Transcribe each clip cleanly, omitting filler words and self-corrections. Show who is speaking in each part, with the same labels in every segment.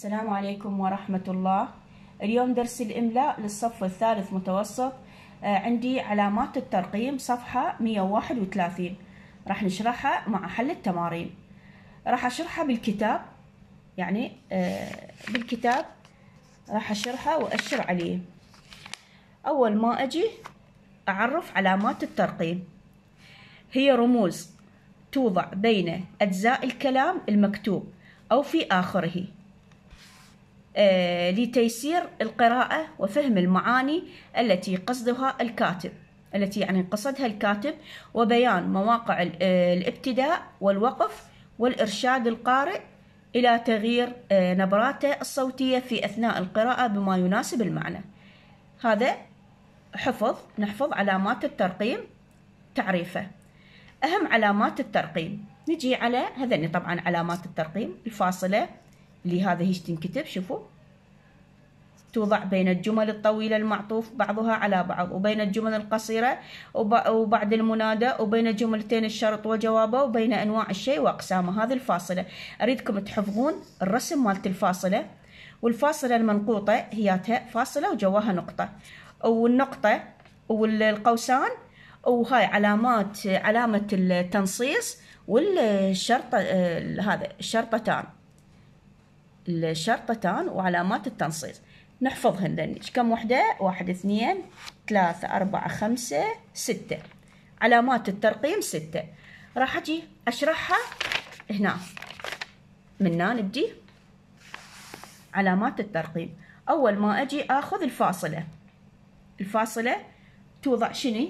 Speaker 1: السلام عليكم ورحمة الله. اليوم درس الإملاء للصف الثالث متوسط. عندي علامات الترقيم صفحة 131 راح نشرحها مع حل التمارين. راح أشرحها بالكتاب، يعني بالكتاب راح أشرحها وأشر عليه. أول ما أجي أعرف علامات الترقيم، هي رموز توضع بين أجزاء الكلام المكتوب أو في آخره لتيسير القراءة وفهم المعاني التي قصدها الكاتب، التي يعني قصدها الكاتب، وبيان مواقع الابتداء والوقف والإرشاد القارئ إلى تغيير نبراته الصوتية في أثناء القراءة بما يناسب المعنى. هذا نحفظ علامات الترقيم، تعريفه. أهم علامات الترقيم، نجي على هذني طبعا علامات الترقيم. الفاصلة اللي هذا هيش تنكتب، شوفوا، توضع بين الجمل الطويلة المعطوف بعضها على بعض، وبين الجمل القصيرة وبعد المنادى، وبين جملتين الشرط وجوابه، وبين أنواع الشيء وأقسامه. هذه الفاصلة. أريدكم تحفظون الرسم مالت الفاصلة. والفاصلة المنقوطة هياتها فاصلة وجواها نقطة، والنقطة والقوسان، وهاي علامة التنصيص والشرطة، هذا الشرطتان وعلامات التنصيص. نحفظهن ذني. كم وحدة؟ 1 2 3 4 5 6. علامات الترقيم 6. راح أجي أشرحها هنا. منا نبدي علامات الترقيم. أول ما أجي أخذ الفاصلة. الفاصلة توضع شنو؟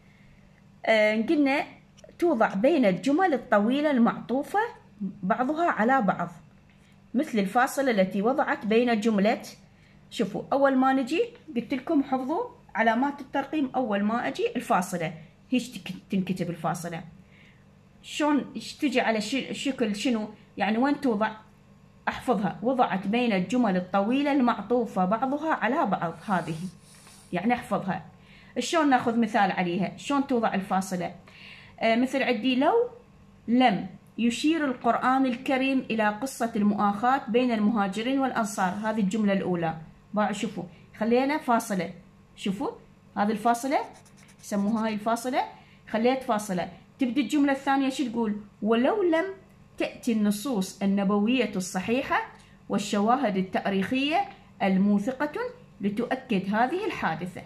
Speaker 1: قلنا توضع بين الجمل الطويلة المعطوفة بعضها على بعض، مثل الفاصلة التي وضعت بين جملة. شوفوا، أول ما نجي قلت لكم حفظوا علامات الترقيم. أول ما أجي الفاصلة هيش تنكتب الفاصلة. شلون تجي على شكل شنو؟ يعني وين توضع؟ أحفظها. وضعت بين الجمل الطويلة المعطوفة بعضها على بعض، هذه يعني أحفظها. شلون ناخذ مثال عليها؟ شلون توضع الفاصلة؟ مثل عندي لم يشير القرآن الكريم إلى قصة المؤاخاة بين المهاجرين والأنصار. هذه الجملة الأولى. شوفوا، خلينا فاصلة. شوفوا هذه الفاصلة، يسموها هاي الفاصلة. خليت فاصلة. تبدي الجملة الثانية شو تقول؟ ولو لم تأتي النصوص النبوية الصحيحة والشواهد التاريخية الموثقة لتؤكد هذه الحادثة.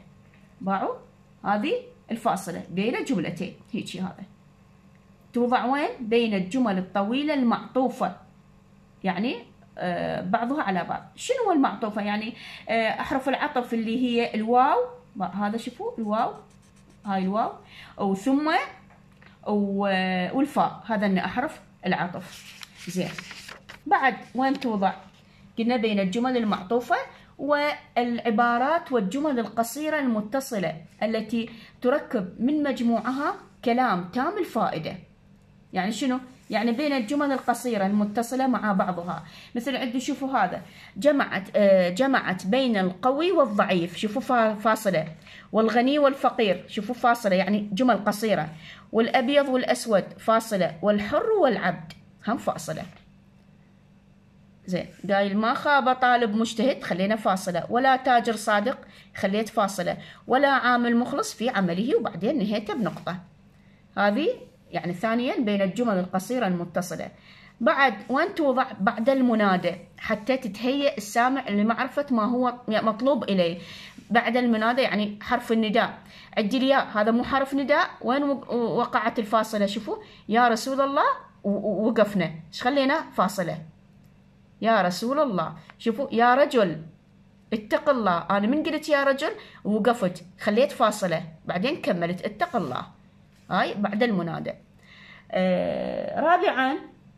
Speaker 1: هذه الفاصلة بين جملتين هيك. هذا توضع وين؟ بين الجمل الطويلة المعطوفة، يعني بعضها على بعض. شنو المعطوفة؟ يعني أحرف العطف اللي هي الواو. هذا شوفوا الواو، هاي الواو، وثم والفاء، هذا أحرف العطف. زين، بعد وين توضع؟ قلنا بين الجمل المعطوفة والعبارات والجمل القصيرة المتصلة التي تركب من مجموعها كلام تام الفائدة. يعني شنو؟ يعني بين الجمل القصيرة المتصلة مع بعضها. مثل عندي شوفوا هذا جمعت بين القوي والضعيف. شوفوا فاصلة. والغني والفقير. شوفوا فاصلة، يعني جمل قصيرة. والأبيض والأسود فاصلة. والحر والعبد هم فاصلة. زين، قايل ما خاب طالب مجتهد، خلينا فاصلة. ولا تاجر صادق، خليت فاصلة. ولا عامل مخلص في عمله، وبعدين نهيته بنقطة. هذه يعني ثانيا بين الجمل القصيرة المتصلة. بعد وين توضع؟ بعد المنادى، حتى تتهيأ السامع لمعرفة ما هو مطلوب إليه. بعد المنادى يعني حرف النداء. عندي الياء، هذا مو حرف نداء. وين وقعت الفاصلة؟ شوفوا، يا رسول الله، ووقفنا. ايش خلينا؟ فاصلة. يا رسول الله. شوفوا، يا رجل اتق الله. أنا من قلت يا رجل ووقفت، خليت فاصلة، بعدين كملت اتق الله. هاي بعد المنادى. رابعا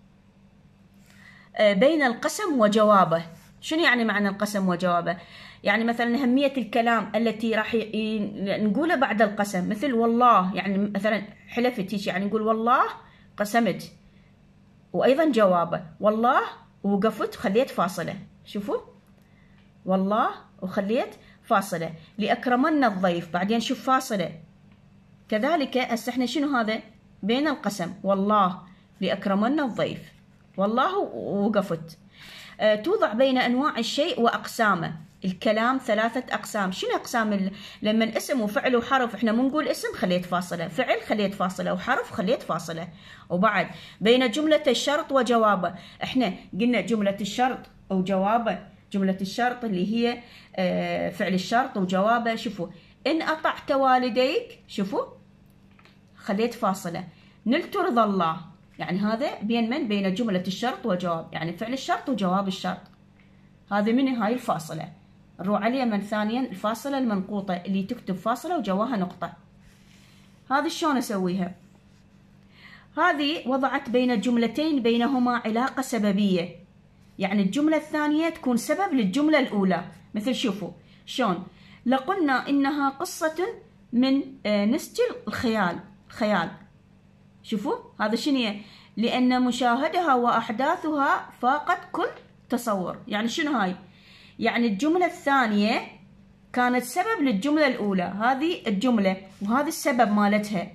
Speaker 1: بين القسم وجوابه. شنو يعني معنى القسم وجوابه؟ يعني مثلا أهمية الكلام التي راح نقوله بعد القسم، مثل والله، يعني مثلا حلفت هيك، يعني نقول والله قسمت. وأيضا جوابه والله ووقفت خليت فاصلة. شوفوا، والله وخليت فاصلة. لأكرمن الضيف، بعدين شوف فاصلة. كذلك هسه احنا شنو هذا؟ بين القسم والله لأكرمن الضيف، والله ووقفت. توضع بين أنواع الشيء وأقسامه. الكلام 3 أقسام. شنو أقسام؟ لما اسم وفعل وحرف احنا مو نقول اسم خليت فاصلة، فعل خليت فاصلة، وحرف خليت فاصلة. وبعد بين جملة الشرط وجوابه، احنا قلنا جملة الشرط وجوابه. جملة الشرط اللي هي فعل الشرط وجوابه. شوفوا إن أطعت والديك، شوفوا خليت فاصلة، نلت رضا الله، يعني هذا بين من؟ بين جملة الشرط وجواب، يعني فعل الشرط وجواب الشرط. هذه من هاي الفاصلة. نروح عليها من ثانيا الفاصلة المنقوطة اللي تكتب فاصلة وجواها نقطة. هذه شلون أسويها؟ هذه وضعت بين جملتين بينهما علاقة سببية، يعني الجملة الثانية تكون سبب للجملة الأولى. مثل شوفوا شلون، لقلنا إنها قصة من نسج الخيال. شوفوا هذا شنو؟ لأن مشاهدها وأحداثها فاقت كل تصور. يعني شنو هاي؟ يعني الجملة الثانية كانت سبب للجملة الأولى، هذه الجملة وهذا السبب مالتها.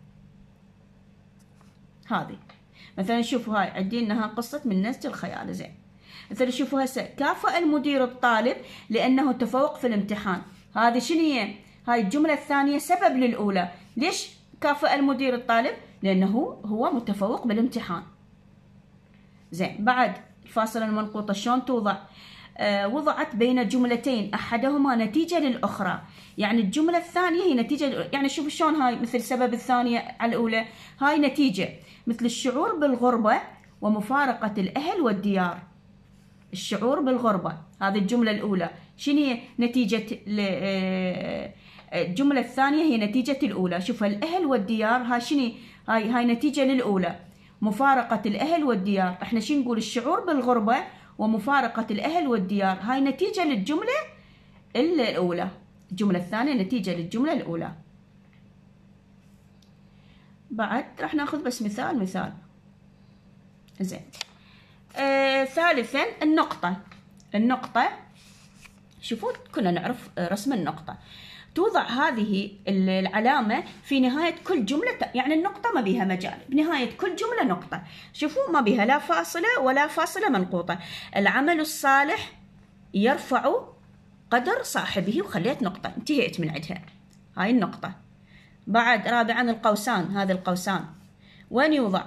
Speaker 1: هذه مثلا شوفوا هاي عندي إنها قصة من نسج الخيال. زين مثلا شوفوا هسه كافأ المدير الطالب لأنه تفوق في الامتحان. هذه شنو هي؟ هاي الجملة الثانية سبب للأولى. ليش كافأ المدير الطالب؟ لأنه هو متفوق بالامتحان. زين بعد الفاصلة المنقوطة شلون توضع؟ وضعت بين جملتين أحدهما نتيجة للأخرى، يعني الجملة الثانية هي نتيجة. يعني شوفوا شلون هاي مثل سبب الثانية على الأولى، هاي نتيجة. مثل الشعور بالغربة ومفارقة الأهل والديار. الشعور بالغربة هذه الجملة الأولى، شنو هي نتيجة الجملة الثانية؟ هي نتيجة الأولى. شوف الأهل والديار هاي شنو؟ هاي نتيجة للأولى. مفارقة الأهل والديار، احنا شو نقول؟ الشعور بالغربة ومفارقة الأهل والديار، هاي نتيجة للجملة الأولى. الجملة الثانية نتيجة للجملة الأولى. بعد راح ناخذ بس مثال. زين ثالثا النقطة. شوفوا كنا نعرف رسم النقطة. توضع هذه العلامة في نهاية كل جملة، يعني النقطة ما بيها مجال، بنهاية كل جملة نقطة. شوفوا ما بيها لا فاصلة ولا فاصلة منقوطة. العمل الصالح يرفع قدر صاحبه، وخليت نقطة انتهيت من عندها هاي النقطة. بعد رابعا القوسان. هذا القوسان وين يوضع؟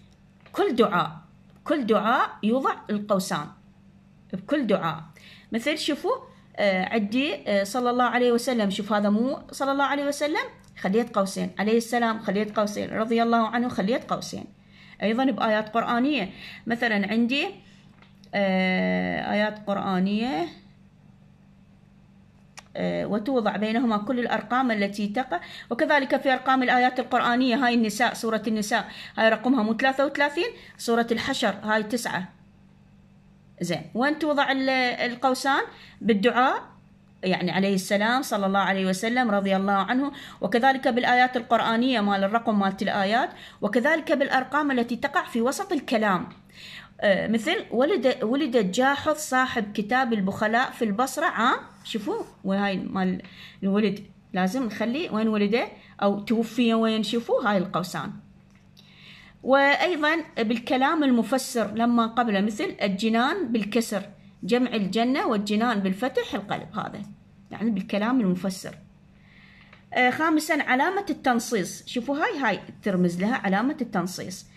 Speaker 1: كل دعاء يوضع القوسان بكل دعاء. مثل شوفوا عندي صلى الله عليه وسلم، شوف هذا مو صلى الله عليه وسلم خليت قوسين، عليه السلام خليت قوسين، رضي الله عنه خليت قوسين. أيضا بآيات قرآنية مثلا عندي آيات قرآنية وتوضع بينهما كل الأرقام التي تقع. وكذلك في أرقام الآيات القرآنية، هاي النساء، سورة النساء هاي رقمها مو 33، سورة الحشر هاي 9. زين وين توضع القوسان؟ بالدعاء، يعني عليه السلام، صلى الله عليه وسلم، رضي الله عنه. وكذلك بالآيات القرآنية مال الرقم مالت الآيات، وكذلك بالأرقام التي تقع في وسط الكلام. مثل ولد جاحظ صاحب كتاب البخلاء في البصرة عام. شوفوا وهاي مال الولد لازم نخلي وين ولده أو توفي وين. شوفوا هاي القوسان. وأيضا بالكلام المفسر لما قبله، مثل الجنان بالكسر جمع الجنة، والجنان بالفتح القلب. هذا يعني بالكلام المفسر. خامسا علامة التنصيص. شوفوا هاي ترمز لها علامة التنصيص.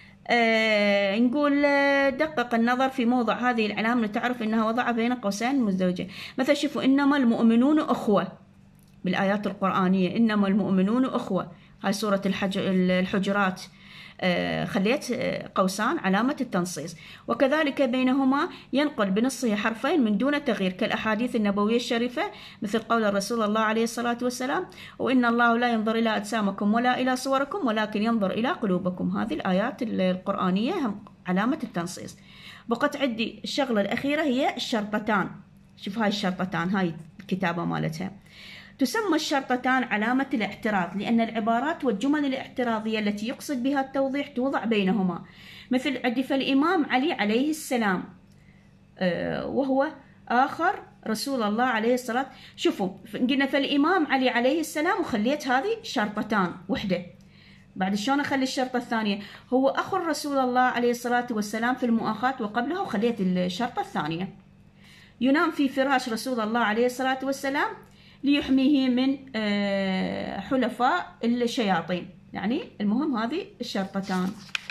Speaker 1: نقول دقق النظر في موضع هذه العلامة لتعرف أنها وضع بين قوسين مزدوجة. مثلا شوفوا إنما المؤمنون أخوة بالآيات القرآنية، إنما المؤمنون أخوة. هاي سورة الحجرات خليت قوسان علامة التنصيص. وكذلك بينهما ينقل بنصه حرفين من دون تغيير كالأحاديث النبوية الشريفة، مثل قول الرسول الله عليه الصلاة والسلام: وإن الله لا ينظر إلى أجسامكم ولا إلى صوركم ولكن ينظر إلى قلوبكم. هذه الآيات القرآنية هم علامة التنصيص. بقت عندي الشغلة الأخيرة هي الشرطتان. شوف هاي الشرطتان، هاي الكتابة مالتها. تسمى الشرطتان علامة الاعتراض، لأن العبارات والجمل الاعتراضية التي يقصد بها التوضيح توضع بينهما. مثل عندي فالإمام علي عليه السلام وهو آخر رسول الله عليه الصلاة. شوفوا قلنا فالإمام علي عليه السلام وخليت هذه شرطتان وحدة. بعد شلون أخلي الشرطة الثانية؟ هو أخو رسول الله عليه الصلاة والسلام في المؤاخاة وقبلها، وخليت الشرطة الثانية. ينام في فراش رسول الله عليه الصلاة والسلام ليحميه من حلفاء الشياطين. يعني المهم هذه الشرطتان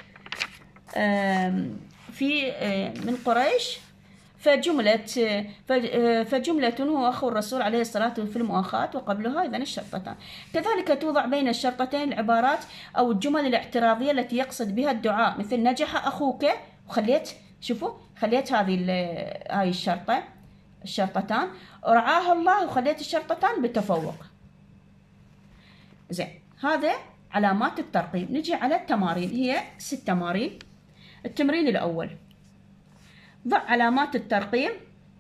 Speaker 1: في من قريش. فجملة هو أخو الرسول عليه الصلاة والسلام في المؤاخاة وقبلها، إذن الشرطتان. كذلك توضع بين الشرطتين العبارات أو الجمل الاعتراضية التي يقصد بها الدعاء، مثل نجح أخوك، وخليت شوفوا خليت هاي الشرطتان رعاها الله، وخليت الشرطتان بتفوق. زين، هذا علامات الترقيم. نجي على التمارين، هي 6 تمارين. التمرين الأول: ضع علامات الترقيم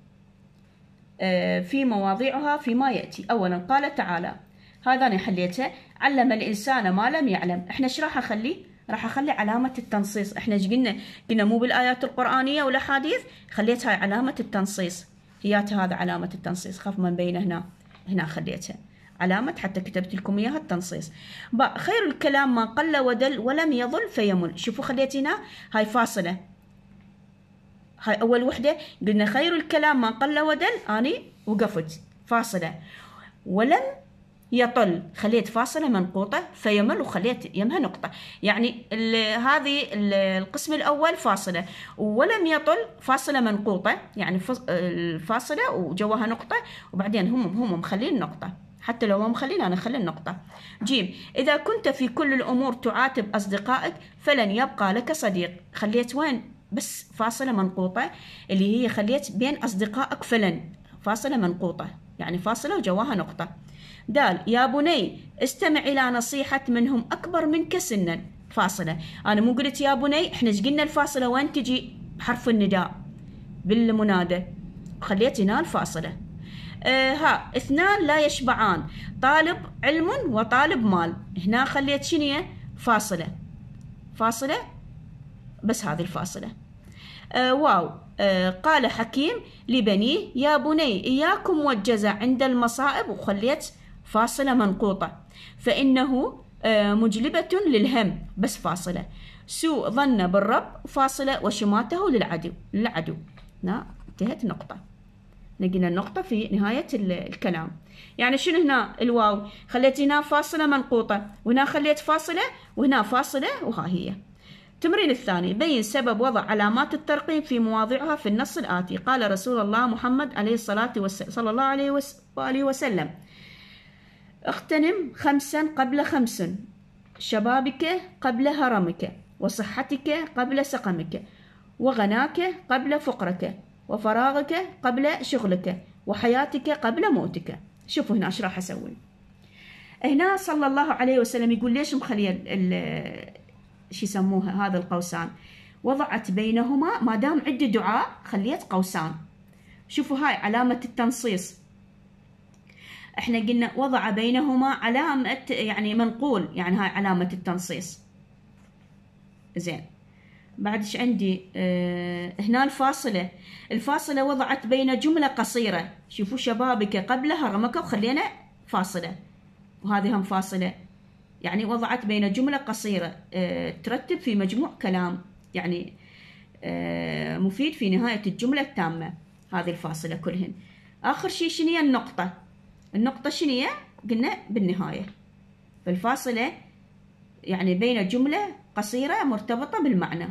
Speaker 1: في مواضعها فيما يأتي. أولا قال تعالى، هذا أنا حليتها، علم الإنسان ما لم يعلم. إحنا إيش راح أخلي؟ راح أخلي علامة التنصيص. إحنا إيش قلنا مو بالآيات القرآنية والأحاديث، خليت هاي علامة التنصيص، هيات هذا علامة التنصيص، خاف ما مبينة هنا خليتها علامة، حتى كتبت لكم إياها التنصيص. خير الكلام ما قل ودل ولم يضل فيمل. شوفوا خليت هنا هاي فاصلة، هاي أول وحدة قلنا خير الكلام ما قل ودل، أني وقفت فاصلة. ولم يطل خليت فاصلة منقوطة، فيمل وخليت يمها نقطة. يعني هذه القسم الأول فاصلة، ولم يطل فاصلة منقوطة، يعني الفاصلة وجواها نقطة، وبعدين هم مخلين نقطة، حتى لو ما مخلين أنا أخلي النقطة. جيم: إذا كنت في كل الأمور تعاتب أصدقائك فلن يبقى لك صديق. خليت وين بس فاصلة منقوطة، اللي هي خليت بين أصدقائك فلن، فاصلة منقوطة يعني فاصلة وجواها نقطة. دال: يا بني استمع إلى نصيحة منهم أكبر منك سنا. فاصلة، أنا مو قلت يا بني، إحنا إيش قلنا الفاصلة وين تجي؟ بحرف النداء بالمنادى، خليت هنا الفاصلة. 2 لا يشبعان، طالب علم وطالب مال. هنا خليت شنية؟ فاصلة بس هذه الفاصلة. واو: قال حكيم لبنيه يا بني إياكم والجزع عند المصائب، وخليت فاصلة منقوطة، فإنه مجلبة للهم، بس فاصلة. سوء ظن بالرب، فاصلة، وشماته للعدو. انتهت نقطة. لقينا النقطة في نهاية الكلام. يعني شنو هنا الواو؟ خليت هنا فاصلة منقوطة، وهنا خليت فاصلة، وهنا فاصلة، وها هي. التمرين الثاني: بين سبب وضع علامات الترقيم في مواضعها في النص الآتي. قال رسول الله محمد عليه الصلاة والسلام صلى الله عليه وآله وسلم: اغتنم 5 قبل 5، شبابك قبل هرمك، وصحتك قبل سقمك، وغناك قبل فقرك، وفراغك قبل شغلك، وحياتك قبل موتك. شوفوا هنا ايش راح اسوي. هنا صلى الله عليه وسلم يقول ليش مخليه شو يسموها هذا القوسان؟ وضعت بينهما، ما دام عندي دعاء خليت قوسان. شوفوا هاي علامة التنصيص، احنا قلنا وضع بينهما علامة يعني منقول، يعني هاي علامة التنصيص. زين، بعد ايش عندي؟ هنا الفاصلة وضعت بين جملة قصيرة. شوفوا شبابك قبل هرمك، وخلينا فاصلة، وهذه هم فاصلة، يعني وضعت بين جملة قصيرة ترتب في مجموع كلام، يعني مفيد في نهاية الجملة التامة. هذه الفاصلة كلهن. آخر شيء شنية؟ النقطة شنية؟ قلنا بالنهاية. فالفاصلة يعني بين جملة قصيرة مرتبطة بالمعنى.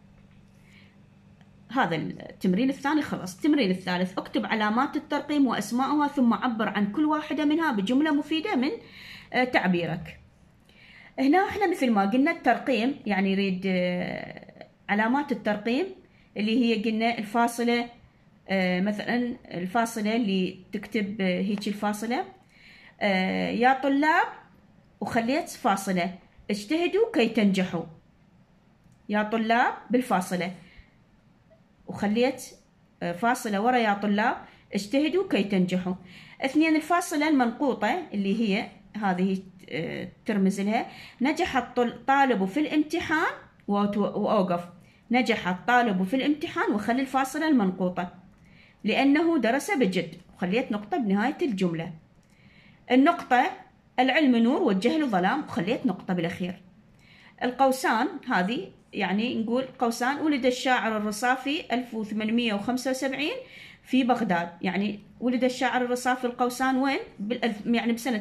Speaker 1: هذا التمرين الثاني خلص. التمرين الثالث: اكتب علامات الترقيم وأسماءها، ثم عبر عن كل واحدة منها بجملة مفيدة من تعبيرك. هنا احنا مثل ما قلنا الترقيم، يعني يريد علامات الترقيم اللي هي قلنا الفاصلة، مثلا الفاصلة اللي تكتب هيك الفاصلة، يا طلاب، وخليت فاصلة، اجتهدوا كي تنجحوا. يا طلاب بالفاصلة، وخليت فاصلة ورا يا طلاب، اجتهدوا كي تنجحوا. 2 الفاصلة المنقوطة اللي هي هذه ترمز لها: نجح الطالب في الامتحان، وأوقف. نجح الطالب في الامتحان، وخلي الفاصلة المنقوطة، لأنه درس بجد، وخليت نقطة بنهاية الجملة. النقطة: العلم نور والجهل ظلام، وخليت نقطة بالأخير. القوسان هذه يعني نقول قوسان ولد الشاعر الرصافي 1875 في بغداد. يعني ولد الشاعر الرصافي القوسان وين؟ يعني بسنة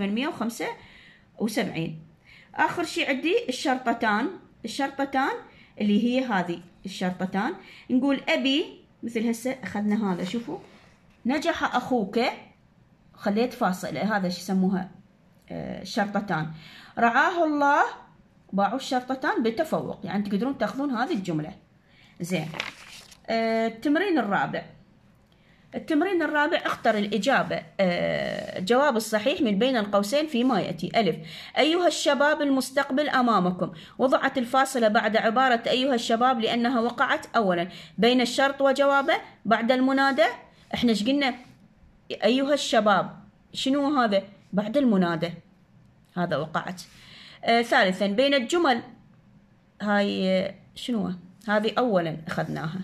Speaker 1: 1875. آخر شيء عندي الشرطتان. الشرطتان اللي هي هذه الشرطتان، نقول أبي مثل هسه أخذنا هذا، شوفوا نجح أخوك، خليت فاصلة، هذا شو يسموها الشرطتان. رعاه الله، باعوا الشرطتان بتفوق، يعني تقدرون تاخذون هذه الجملة. زين. التمرين الرابع. التمرين الرابع اختر الإجابة الجواب الصحيح من بين القوسين فيما يأتي. ألف: أيها الشباب المستقبل أمامكم. وضعت الفاصلة بعد عبارة أيها الشباب لأنها وقعت أولا بين الشرط وجوابه بعد المنادى. احنا ايش قلنا؟ أيها الشباب، شنو هذا؟ بعد المنادى، هذا وقعت. ثالثا بين الجمل، هاي شنو هذه؟ أولا أخذناها،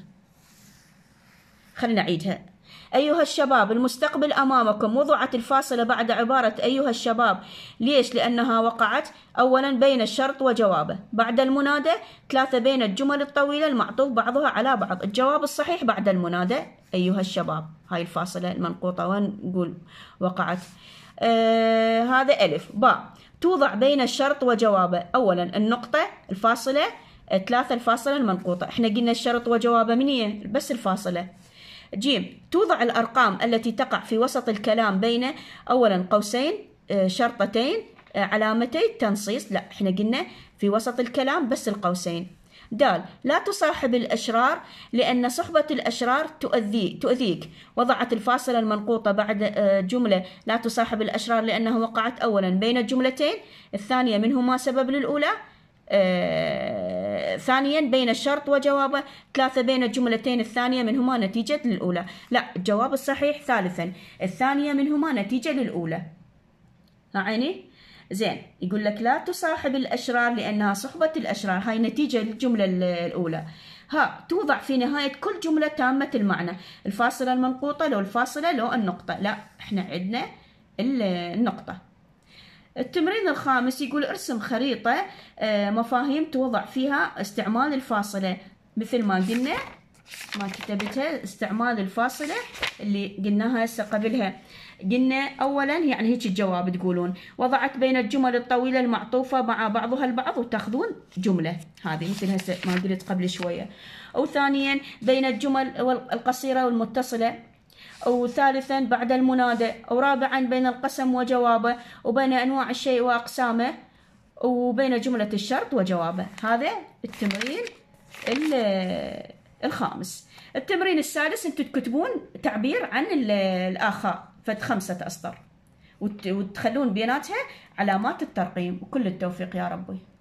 Speaker 1: خلينا نعيدها. أيها الشباب المستقبل أمامكم. وضعت الفاصلة بعد عبارة أيها الشباب، ليش؟ لأنها وقعت أولا بين الشرط وجوابه بعد المنادى. ثلاثة بين الجمل الطويلة المعطوف بعضها على بعض. الجواب الصحيح بعد المنادى أيها الشباب، هاي الفاصلة المنقوطة وين نقول وقعت. هذا ألف. باء: توضع بين الشرط وجوابه أولا النقطة الفاصلة، ثلاثة الفاصلة المنقوطة. احنا قلنا الشرط وجوابه من هي؟ بس الفاصلة. جيم: توضع الأرقام التي تقع في وسط الكلام بين أولا قوسين شرطتين علامتي تنصيص. لا، احنا قلنا في وسط الكلام بس القوسين. دال: لا تصاحب الأشرار لأن صحبة الأشرار تؤذيك. وضعت الفاصلة المنقوطة بعد جملة لا تصاحب الأشرار لأنها وقعت أولا بين الجملتين، الثانية منهما سبب للأولى، ثانيا بين الشرط وجوابه، ثلاثة بين الجملتين الثانية منهما نتيجة للأولى. لا، الجواب الصحيح ثالثا، الثانية منهما نتيجة للأولى. عيني؟ زين. يقول لك لا تصاحب الأشرار لأنها صحبة الأشرار، هاي نتيجة للجملة الأولى. ها توضع في نهاية كل جملة تامة المعنى. الفاصلة المنقوطة لو الفاصلة لو النقطة. لا، احنا عندنا النقطة. التمرين الخامس يقول ارسم خريطة مفاهيم توضع فيها استعمال الفاصلة. مثل ما قلنا، ما كتبتها، استعمال الفاصلة اللي قلناها هسه قبلها. قلنا أولا يعني هيك الجواب تقولون وضعت بين الجمل الطويلة المعطوفة مع بعضها البعض وتاخذون جملة، هذه مثل هسه ما قلت قبل شوية. أو ثانيا بين الجمل القصيرة والمتصلة. أو ثالثا بعد المنادى. أو رابعا بين القسم وجوابه، وبين أنواع الشيء وأقسامه، وبين جملة الشرط وجوابه. هذا التمرين الخامس. التمرين السادس انتم تكتبون تعبير عن الآخاء فد 5 أسطر وتخلون بيناتها علامات الترقيم. وكل التوفيق يا ربي.